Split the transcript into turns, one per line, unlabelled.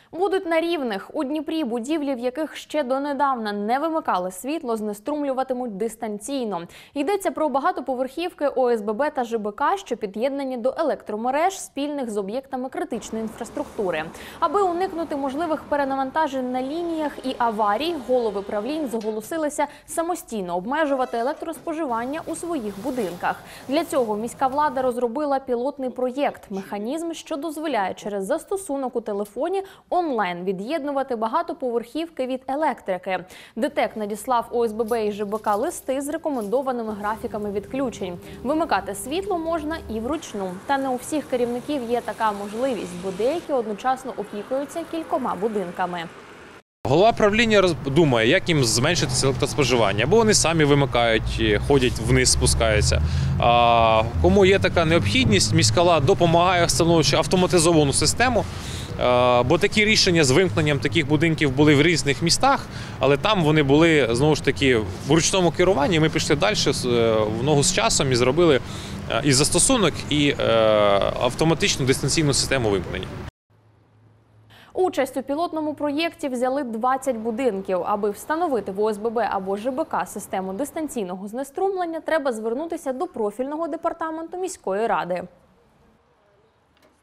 Будуть на рівних. У Дніпрі будівлі, в яких ще донедавна не вимикали світло, знеструмлюватимуть дистанційно. Йдеться про багатоповерхівки ОСББ та ЖБК, що під'єднані до електромереж, спільних з об'єктами критичної інфраструктури. Аби уникнути можливих перенавантажень на лініях і аварій, голови правлінь зголосилися самостійно обмежувати електроспоживання у своїх будинках. Для цього міська влада розробила пілотний проєкт – механізм, що дозволяє через застосунок у телефоні онлайн від'єднувати багатоповерхівки від електрики. ДТЕК надіслав ОСББ і ЖБК листи з рекомендованими графіками відключень. Вимикати світло можна і вручну. Та не у всіх керівників є така можливість, бо деякі одночасно опікуються кількома будинками.
Голова правління думає, як їм зменшити електроспоживання. Або вони самі вимикають, ходять вниз, спускаються. А кому є така необхідність, міська влада допомагає, встановлюючи автоматизовану систему. Бо такі рішення з вимкненням таких будинків були в різних містах, але там вони були, знову ж таки, в ручному керуванні. Ми пішли далі в ногу з часом і зробили і застосунок, і автоматичну дистанційну систему вимкнення.
Участь у пілотному проєкті взяли 20 будинків. Аби встановити в ОСББ або ЖБК систему дистанційного знеструмлення, треба звернутися до профільного департаменту міської ради.